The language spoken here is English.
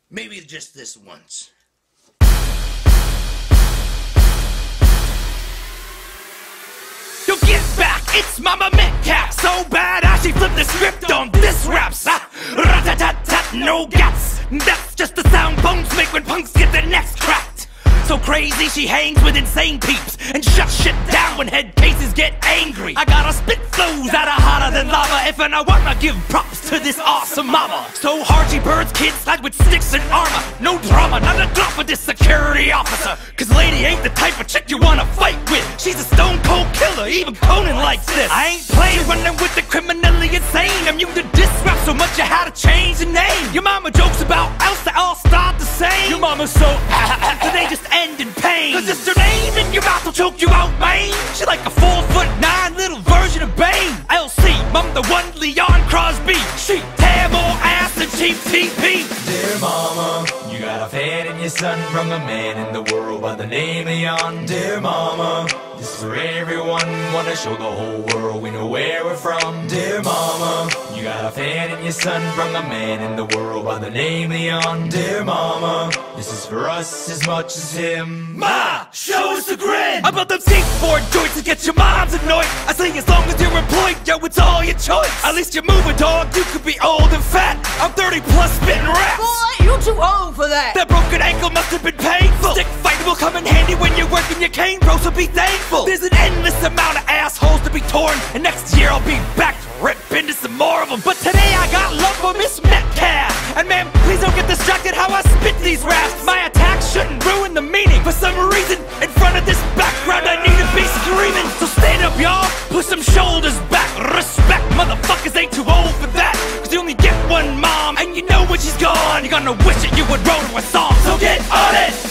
Maybe just this once. Yo, get back, it's Mama Metcalf. So bad I she flipped the script on this raps. Rat-tat-tat-tat, no gaps. That's just the sound bones make when punks get their necks cracked. So crazy she hangs with insane peeps and shuts shit down when head cases get angry. I gotta spit flows that are hotter than lava if and I wanna give props to this awesome mama. So hard she birds kids slide with sticks and armor. No drama, not a drop for this security officer. Cause lady ain't the type of chick you wanna fight with. She's a stone cold killer, even Conan likes this. I ain't playing, running with the criminally insane. I'm immune to diss rap so much I had to change the name. Your mama jokes about else they all start the same. Your mama's so so they just end in pain. Cause it's her name in your mouth will choke you out, man. She like a 4'9" little version of Bane. LC, I'm the one Leon Crosby. She tear more ass than Cheap TP. Dear mama, you got a fan in your son from a man in the world by the name of Leon. Dear mama, this is for everyone, wanna show the whole world we know where we're from. Dear mama, you got a fan in your son from a man in the world by the name of Leon. Dear mama, this is for us as much as him. Ma, show us the grin. About them skateboard joints to get your moms annoyed. I say as long as you're employed, yo, it's all your choice. At least you move a dog, you could be old and fat. I'm 30 plus spitting raps. Boy, you too old for that. That broken ankle must have been painful. Stick fighting will come in handy when you're working your cane, bro, so be thankful. There's an endless amount of assholes to be torn, and next year I'll be back to rip into some more of them. But today I got love for Miss Metcalf. And man, please don't get distracted how I spit these raps. My attacks shouldn't ruin the meaning. For some reason, in front of this background I need to be screaming. So stand up, y'all, push some shoulders back. Respect, motherfuckers ain't too old for that. Cause you only get one mom, and you know when she's gone, you're gonna wish that you would wrote her a song. So get on it!